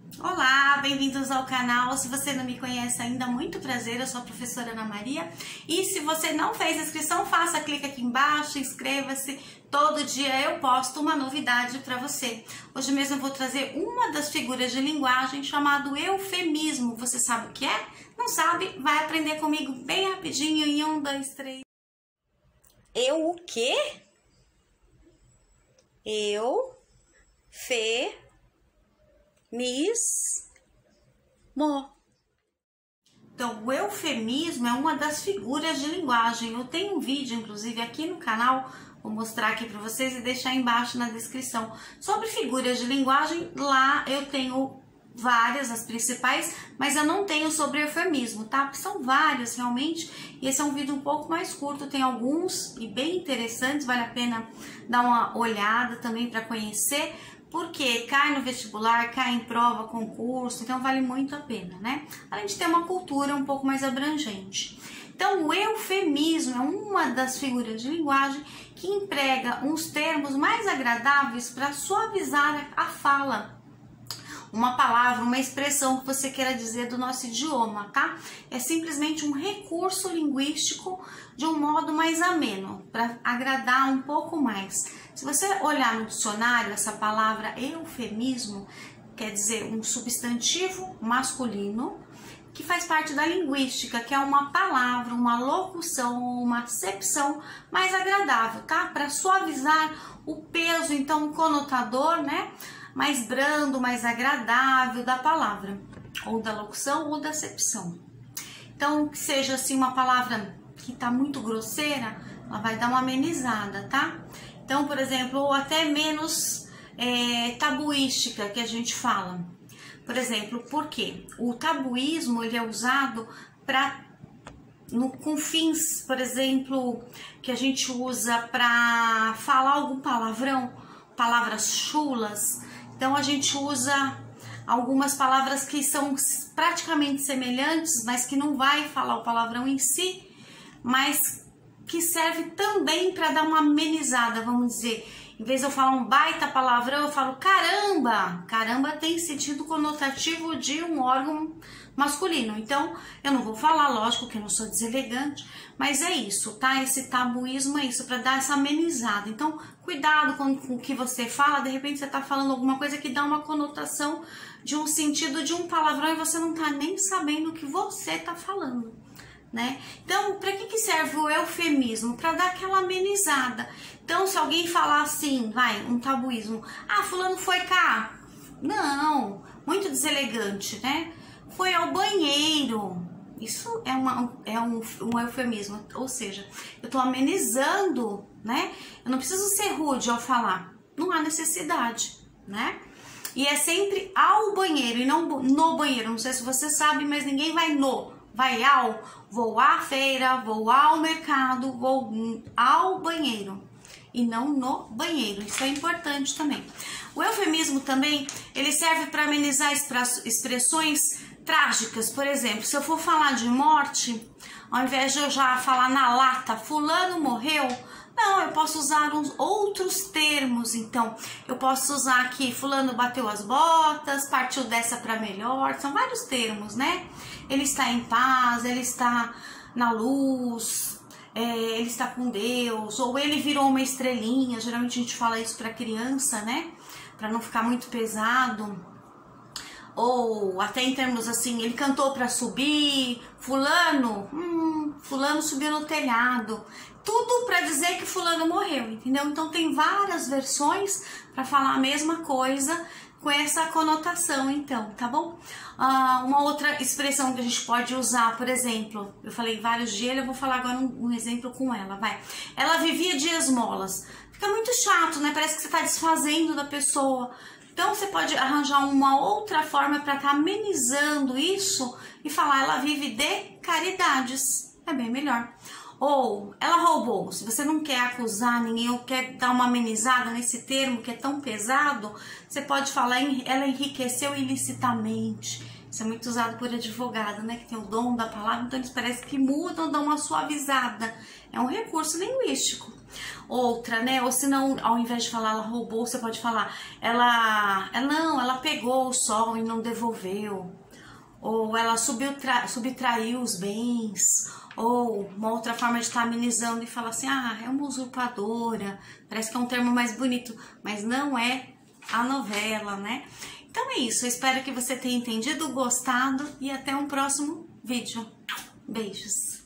Olá, bem-vindos ao canal. Se você não me conhece ainda, muito prazer, eu sou a professora Ana Maria. E se você não fez inscrição, faça, clique aqui embaixo, inscreva-se. Todo dia eu posto uma novidade para você. Hoje mesmo eu vou trazer uma das figuras de linguagem chamado eufemismo. Você sabe o que é? Não sabe? Vai aprender comigo bem rapidinho em 1, 2, 3. Eu o quê? Eufemismo. Então, o eufemismo é uma das figuras de linguagem. Eu tenho um vídeo, inclusive, aqui no canal, vou mostrar aqui para vocês e deixar embaixo na descrição, sobre figuras de linguagem. Lá eu tenho várias, as principais, mas eu não tenho sobre eufemismo, tá? Porque são várias realmente, e esse é um vídeo um pouco mais curto, tem alguns e bem interessantes, vale a pena dar uma olhada também para conhecer, porque cai no vestibular, cai em prova, concurso, então vale muito a pena, né? Além de ter uma cultura um pouco mais abrangente. Então, o eufemismo é uma das figuras de linguagem que emprega uns termos mais agradáveis para suavizar a fala. Uma palavra, uma expressão que você queira dizer do nosso idioma, tá? É simplesmente um recurso linguístico de um modo mais ameno, para agradar um pouco mais. Se você olhar no dicionário, essa palavra eufemismo quer dizer um substantivo masculino que faz parte da linguística, que é uma palavra, uma locução, uma acepção mais agradável, tá? Para suavizar o peso, então, conotador, né? Mais brando, mais agradável da palavra, ou da locução ou da acepção. Então, que seja assim uma palavra que tá muito grosseira, ela vai dar uma amenizada, tá? Então, por exemplo, ou até menos tabuística, que a gente fala. Por exemplo, por quê? O tabuísmo, ele é usado com fins, por exemplo, que a gente usa para falar algum palavrão, palavras chulas. Então, a gente usa algumas palavras que são praticamente semelhantes, mas que não vai falar o palavrão em si, mas que serve também para dar uma amenizada, vamos dizer. Em vez de eu falar um baita palavrão, eu falo caramba. Caramba tem sentido conotativo de um órgão masculino. Então, eu não vou falar, lógico que eu não sou deselegante, mas é isso, tá? Esse tabuísmo é isso, para dar essa amenizada. Então, cuidado com o que você fala. De repente, você tá falando alguma coisa que dá uma conotação de um sentido de um palavrão e você não tá nem sabendo o que você tá falando, né? Então, para que serve o eufemismo? Para dar aquela amenizada. Então, se alguém falar assim, um tabuísmo, fulano foi cá. Não, muito deselegante, né? Foi ao banheiro. Isso é um eufemismo, ou seja, eu tô amenizando, né? Eu não preciso ser rude ao falar, não há necessidade, né? E é sempre ao banheiro e não no banheiro. Não sei se você sabe, mas ninguém vai ao, vou à feira, vou ao mercado, vou ao banheiro e não no banheiro. Isso é importante também. O eufemismo também, ele serve para amenizar expressões trágicas. Por exemplo, se eu for falar de morte, ao invés de eu já falar na lata, fulano morreu, não, eu posso usar outros termos. Então, eu posso usar aqui, fulano bateu as botas, partiu dessa para melhor. São vários termos, né? Ele está em paz, ele está na luz, ele está com Deus, ou ele virou uma estrelinha. Geralmente a gente fala isso para criança, né? Para não ficar muito pesado. Ou até em termos assim, ele cantou para subir, fulano subiu no telhado. Tudo para dizer que fulano morreu, entendeu? Então tem várias versões para falar a mesma coisa com essa conotação, então, tá bom? Uma outra expressão que a gente pode usar, por exemplo, eu falei vários dias, eu vou falar agora um exemplo com ela, Ela vivia de esmolas. Fica muito chato, né? Parece que você tá desfazendo da pessoa. Então, você pode arranjar uma outra forma para estar amenizando isso e falar, ela vive de caridades. É bem melhor. Ou, ela roubou. Se você não quer acusar ninguém ou quer dar uma amenizada nesse termo que é tão pesado, você pode falar, ela enriqueceu ilicitamente. Isso é muito usado por advogado, né? Que tem o dom da palavra, então eles parecem que mudam, dão uma suavizada. É um recurso linguístico. outra, né? Ou se não, ao invés de falar ela roubou, você pode falar ela pegou o sol e não devolveu. Ou ela subtraiu os bens. Ou uma outra forma de estar amenizando e falar assim, é uma usurpadora. Parece que é um termo mais bonito, mas não é a novela, né? Então é isso, eu espero que você tenha entendido, gostado e até um próximo vídeo. Beijos!